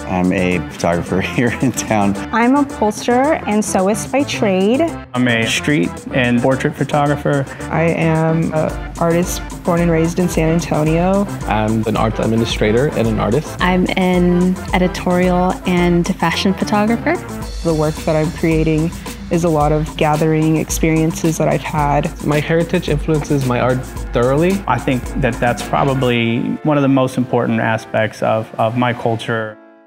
I'm a photographer here in town. I'm a upholsterer and sewist by trade. I'm a street and portrait photographer. I am an artist born and raised in San Antonio. I'm an art administrator and an artist. I'm an editorial and fashion photographer. The work that I'm creating is a lot of gathering experiences that I've had. My heritage influences my art thoroughly. I think that that's probably one of the most important aspects of my culture.